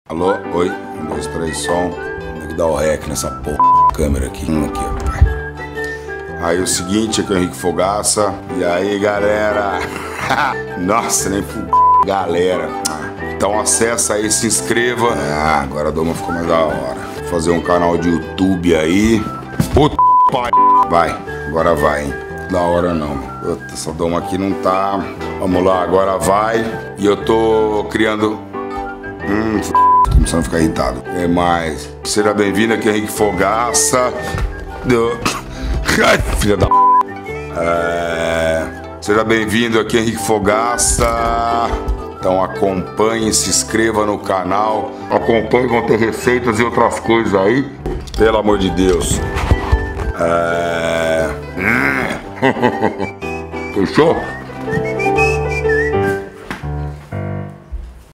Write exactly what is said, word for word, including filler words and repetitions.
Alô? Oi? Um, dois, três, som. Tem que dar o rec nessa porra câmera aqui. Hum, aqui, ó, pai. Aí o seguinte, aqui é o Henrique Fogaça. E aí, galera? Nossa, nem f... galera. Então acessa aí, se inscreva. Ah, agora a doma ficou mais da hora. Vou fazer um canal de YouTube aí. Puta pai. Vai, agora vai, hein? Da hora não. Puta, essa doma aqui não tá. Vamos lá, agora vai. E eu tô criando... Hum, f... começando a ficar irritado. É mais. Seja bem-vindo aqui, Henrique Fogaça. Do... Ai, filha da... É... Seja bem-vindo aqui, Henrique Fogaça. Então acompanhe, se inscreva no canal. Acompanhe, vão ter receitas e outras coisas aí. Pelo amor de Deus. É... Fechou?